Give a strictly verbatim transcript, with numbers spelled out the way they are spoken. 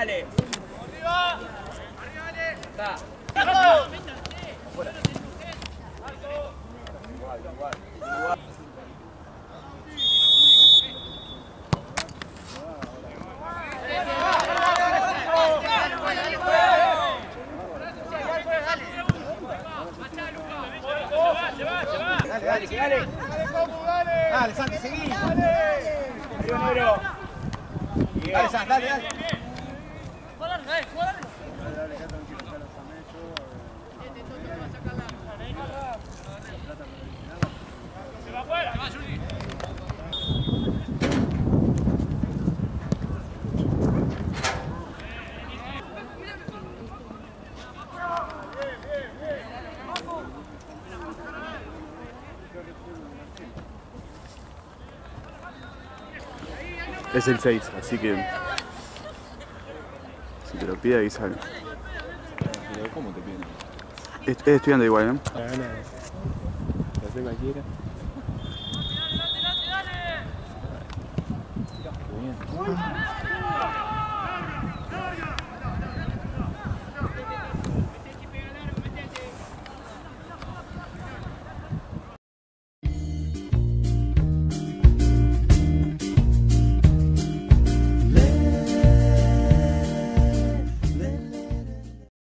dale. Arriba. Arriba, dale. Está. Fuera. Igual, igual. Igual. Dale, dale, dale. Dale, Cocu, dale. Dale, Santi, seguí. Dale. Arriba, negro. Dale, Santi, dale, dale. Dale, dale, dale. Dale, acá tranquilo, acá los amecho. Se va afuera. Se va, Juli. Es el seis, así que si te lo pide ahí sale. Pero ¿cómo te piden? Estoy estudiando igual, ¿eh? La gana de hacer cualquiera. ¡Dale, dale, dale! Bien.